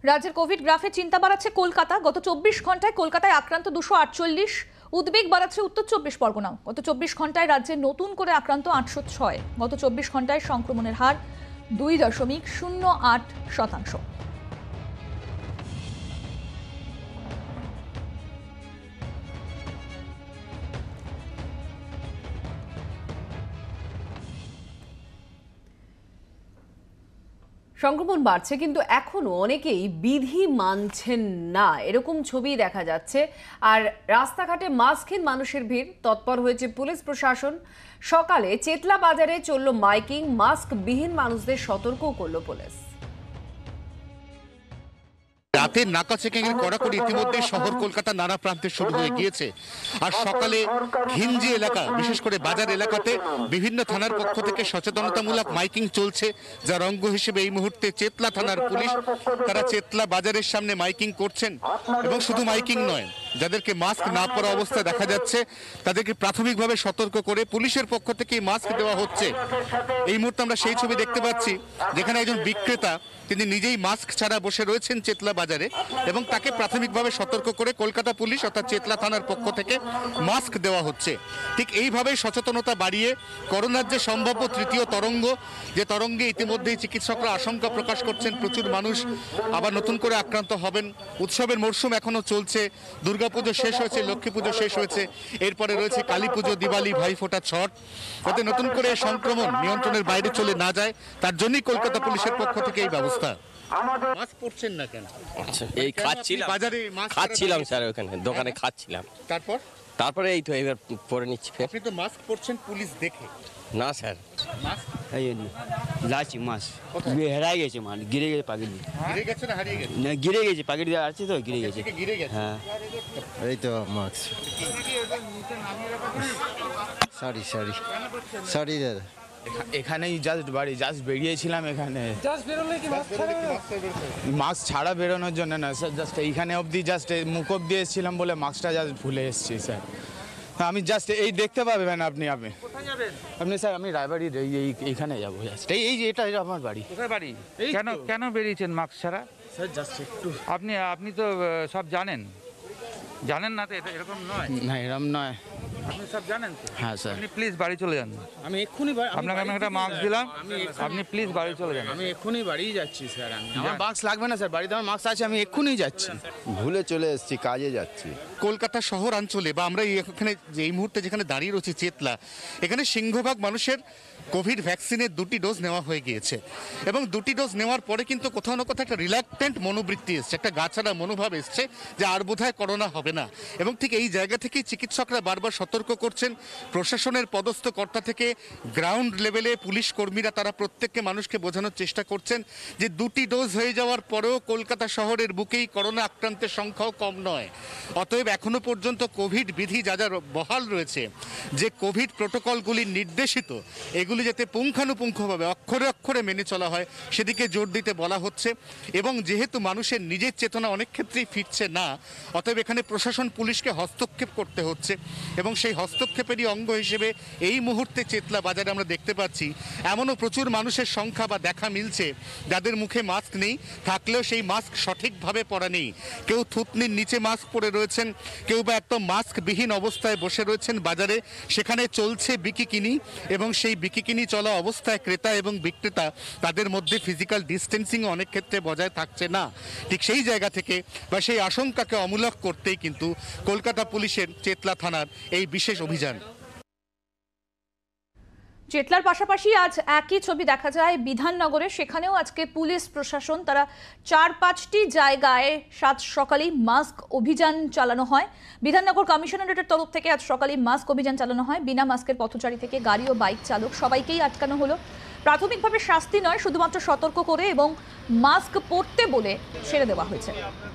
রাজ্যের কোভিড গ্রাফে চিন্তা বাড়াচ্ছে কলকাতা। গত 24 ঘন্টায় কলকাতায় আক্রান্ত 248। উদ্বেগ বাড়াচ্ছে উত্তর 24 পরগনাও। গত 24 ঘন্টায় রাজ্যে নতুন করে আক্রান্ত 806। গত 24 ঘন্টায় সংক্রমণের হার 2.08%। সংক্রমণ বাড়ছে, কিন্তু এখনো অনেকেই বিধি মানছেন না, এরকম ছবি দেখা যাচ্ছে। আর রাস্তাঘাটে মাস্কহীন মানুষের ভিড়, তৎপর হয়েছে পুলিশ প্রশাসন। সকালে চেতলা বাজারে চলল মাইকিং, মাস্কবিহীন মানুষদের সতর্কও করলো পুলিশ। রাতের নাকা চেকিং এর কড়াকড়ি ইতিমধ্যে শহর কলকাতা নানা প্রান্তে শুরু হয়ে গিয়েছে। আর সকালে ঘিঞ্জি এলাকা, বিশেষ করে বাজার এলাকাতে বিভিন্ন থানার পক্ষ থেকে সচেতনতামূলক মাইকিং চলছে, যার অঙ্গ হিসেবে এই মুহূর্তে চেতলা থানার পুলিশ তারা চেতলা বাজারের সামনে মাইকিং করছেন। এবং শুধু মাইকিং নয়, যাদেরকে মাস্ক না পরা অবস্থায় দেখা যাচ্ছে তাদেরকে প্রাথমিকভাবে সতর্ক করে পুলিশের পক্ষ থেকে মাস্ক দেওয়া হচ্ছে। এই মুহূর্তে আমরা সেই ছবি দেখতে পাচ্ছি যেখানে একজন বিক্রেতা তিনি নিজেই মাস্ক ছাড়া বসে রয়েছেন চেতলা বাজারে, এবং তাকে প্রাথমিকভাবে সতর্ক করে কলকাতা পুলিশ অর্থাৎ চেতলা থানার পক্ষ থেকে মাস্ক দেওয়া হচ্ছে। ঠিক এইভাবেই সচেতনতা বাড়িয়ে করোনার যে সম্ভাব্য তৃতীয় তরঙ্গ, যে তরঙ্গে ইতিমধ্যেই চিকিৎসকরা আশঙ্কা প্রকাশ করছেন প্রচুর মানুষ আবার নতুন করে আক্রান্ত হবেন। উৎসবের মরশুম এখনো চলছে, দুর্গাপুজো শেষ হয়েছে, লক্ষ্মী পুজো শেষ হয়েছে, এরপরে রয়েছে কালী পুজো, দিওয়ালি, ভাইফোঁটা, ছট। যাতে নতুন করে সংক্রমণ নিয়ন্ত্রণের বাইরে চলে না যায়, তার জন্যই কলকাতা পুলিশের পক্ষ থেকে এই ব্যবস্থা। মাস্ক পরছেন না কেন? এই খাচ্ছিলাম, বাজারে খাচ্ছিলাম স্যার, ওখানে দোকানে খাচ্ছিলাম। তারপরে এই তো এবার পরে নিচ্ছি। আপনি তো মাস্ক পরছেন পুলিশ দেখে? না স্যার, মাস্ক লাচি মাছ হেরাই গেছে, মানে গিরে গেছে পাখির দিয়ে। গিরে গেছে না হারিয়ে গেছে? না, গিরে গেছে, পাখির দিয়ে আছে তো গিরে গেছে। গিরে গেছে? হ্যাঁ, এই তো মাস্ক। সরি সরি সরি দাদা, এখানেই জাস্ট বাড়ি জাস্ট বেরিয়েছিলাম, এখানে মাস্ক ছাড়া বেরোনোর জন্য না স্যার, জাস্ট এইখানে অবধি জাস্ট মুখ অবধি এসেছিলাম বলে মাস্কটা জাস্ট ভুলে এসেছি স্যার। আমি জাস্ট এই দেখতে পাবেন আপনি আপনি স্যার, আমি রায়বাড়ির এইখানে যাবো জাস্ট, এই যে এটা আমার বাড়ি। কোথায় বাড়ি? কেন বেরিয়েছেন মাস্ক ছাড়া? স্যার জাস্ট একটু, আপনি তো সব জানেন না তো, এটা এরকম নয়। না এরকম নয়, আপনি সব জানেন তো? হ্যাঁ স্যার। আপনি প্লিজ বাড়ি চলে যান। আমি এক্ষুনি আপনাকে আমি একটা মাস্ক দিলাম, আপনি প্লিজ বাড়ি চলে যান। আমি এক্ষুনি বাড়িই যাচ্ছি স্যার। আমার মাস্ক লাগবে না স্যার, বাড়িতে আমার মাস্ক আছে, আমি এক্ষুনি যাচ্ছি। ভুলে চলে এসেছি, কাজে যাচ্ছি। কলকাতা শহরাঞ্চলে বা আমরা এখানে যে এই মুহূর্তে যেখানে দাঁড়িয়ে রয়েছি চেতলা, এখানে সিংহভাগ মানুষের কোভিড ভ্যাকসিনের 2টি ডোজ নেওয়া হয়ে গিয়েছে, এবং 2টি ডোজ নেওয়ার পরে কিন্তু কোথাও না কোথাও একটা রিল্যাক্টেন্ট মনোবৃত্তি এসছে, একটা গাছাড়া মনোভাব এসছে যে আর বোধহয় করোনা হবে না। এবং ঠিক এই জায়গা থেকেই চিকিৎসকরা বারবার সতর্ক করছেন, প্রশাসনের পদস্থ কর্তা থেকে গ্রাউন্ড লেভেলে পুলিশ কর্মীরা তারা প্রত্যেককে মানুষকে বোঝানোর চেষ্টা করছেন যে 2টি ডোজ হয়ে যাওয়ার পরেও কলকাতা শহরের বুকেই করোনা আক্রান্তের সংখ্যাও কম নয়। অতএব এখনো পর্যন্ত কোভিড বিধি যা যা বহাল রয়েছে, যে কোভিড প্রোটোকলগুলি নির্দেশিত, এগুলি যাতে পুঙ্খানুপুঙ্খভাবে অক্ষরে অক্ষরে মেনে চলা হয় সেদিকে জোর দিতে বলা হচ্ছে। এবং যেহেতু মানুষের নিজের চেতনা অনেক ক্ষেত্রেই ফিরছে না, অতএব এখানে প্রশাসন পুলিশকে হস্তক্ষেপ করতে হচ্ছে, এবং সেই হস্তক্ষেপেরই অঙ্গ হিসেবে এই মুহূর্তে চেতলা বাজারে আমরা দেখতে পাচ্ছি এমনও প্রচুর মানুষের সংখ্যা বা দেখা মিলছে যাদের মুখে মাস্ক নেই, থাকলেও সেই মাস্ক সঠিকভাবে পরা নেই। কেউ থুতনির নিচে মাস্ক পরে রয়েছেন, কেউ বা একদম মাস্কবিহীন অবস্থায় বসে রয়েছেন বাজারে। সেখানে চলছে বিকিকিনি, এবং সেই বিকিকিনি চলা অবস্থায় ক্রেতা এবং বিক্রেতা তাদের মধ্যে ফিজিক্যাল ডিস্টেন্সিং অনেক ক্ষেত্রে বজায় থাকছে না। ঠিক সেই জায়গা থেকে বা সেই আশঙ্কাকে অমূলক করতেই কিন্তু কলকাতা পুলিশের চেতলা থানার এই বিশেষ অভিযান। চেতলার পাশাপাশি আজ একই ছবি দেখা যায় বিধাননগরে। সেখানেও আজকে পুলিশ প্রশাসন তারা 4-5টি জায়গায় সাত সকালেই মাস্ক অভিযান চালানো হয়। বিধাননগর কমিশনারেটের তরফ থেকে আজ সকালেই মাস্ক অভিযান চালানো হয়। বিনা মাস্কের পথচারী থেকে গাড়ি ও বাইক চালক সবাইকেই আটকানো হলো। প্রাথমিকভাবে শাস্তি নয়, শুধুমাত্র সতর্ক করে এবং মাস্ক পরতে বলে ছেড়ে দেওয়া হয়েছে।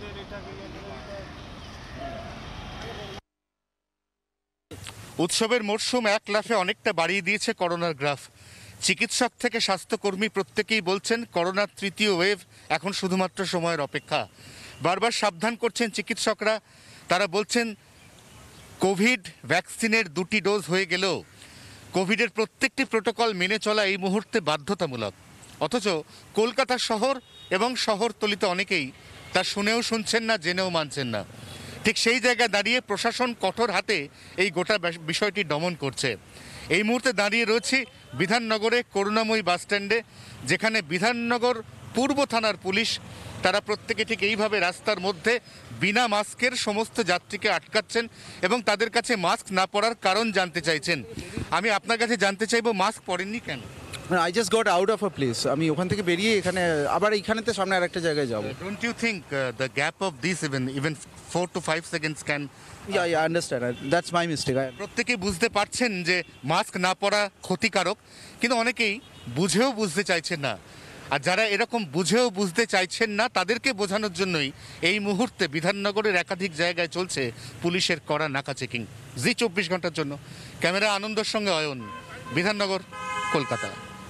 উৎসবের মরশুম এক লাফে অনেকটা বাড়িয়ে দিয়েছে করোনার গ্রাফ। চিকিৎসক থেকে স্বাস্থ্যকর্মী প্রত্যেকেই বলছেন করোনার তৃতীয় ওয়েভ এখন শুধুমাত্র সময়ের অপেক্ষা। বারবার সাবধান করছেন চিকিৎসকরা, তারা বলছেন কোভিড ভ্যাকসিনের 2টি ডোজ হয়ে গেলেও কোভিডের প্রত্যেকটি প্রোটোকল মেনে চলা এই মুহূর্তে বাধ্যতামূলক। অথচ কলকাতা শহর এবং শহরতলিতে অনেকেই তা শুনেও শুনছেন না, জেনেও মানছেন না। ঠিক সেই জায়গায় দাঁড়িয়ে প্রশাসন কঠোর হাতে এই গোটা বিষয়টি দমন করছে। এই মুহূর্তে দাঁড়িয়ে রয়েছি বিধাননগরে করুণাময়ী বাস স্ট্যান্ডে, যেখানে বিধাননগর পূর্ব থানার পুলিশ তারা প্রত্যেকে ঠিক এইভাবে রাস্তার মধ্যে বিনা মাস্কের সমস্ত যাত্রীকে আটকাচ্ছেন এবং তাদের কাছে মাস্ক না পরার কারণ জানতে চাইছেন। আমি আপনার কাছে জানতে চাইবো, মাস্ক পরেননি কেন? I just got out of a place. আমি ওখান থেকে বেরিয়ে এখানে আবার এইখানেতে সামনে আরেকটা জায়গায় যাব। Don't you think the gap of this even 4 to 5 seconds can? Yeah I understand, that's my mistake. প্রত্যেকে বুঝতে পারছেন যে মাস্ক না পরা ক্ষতিকারক, কিন্তু অনেকেই বুঝেও বুঝতে চাইছেন না। আর যারা এরকম বুঝেও বুঝতে চাইছেন না তাদেরকে বোঝানোর জন্যই এই মুহূর্তে বিধাননগরের একাধিক জায়গায় চলছে পুলিশের কড়া নাকা চেকিং। জি 24 ঘন্টার জন্য ক্যামেরা আনন্দর সঙ্গে Ayan, Bidhannagar, Kolkata.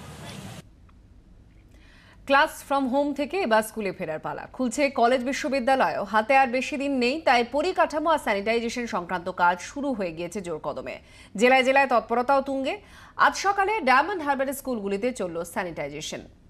Class from home থেকে এবার স্কুলে ফেরার পালা। খুলছে কলেজ বিশ্ববিদ্যালয়, হাতে আর বেশি দিন নেই, তাই পরিকাঠামো আর স্যানিটাইজেশন সংক্রান্ত কাজ শুরু হয়ে গিয়েছে জোর কদমে। জেলায় জেলায় তৎপরতাও তুঙ্গে। আজ সকালে ডায়মন্ড হারবারের স্কুলগুলিতে চলল স্যানিটাইজেশন।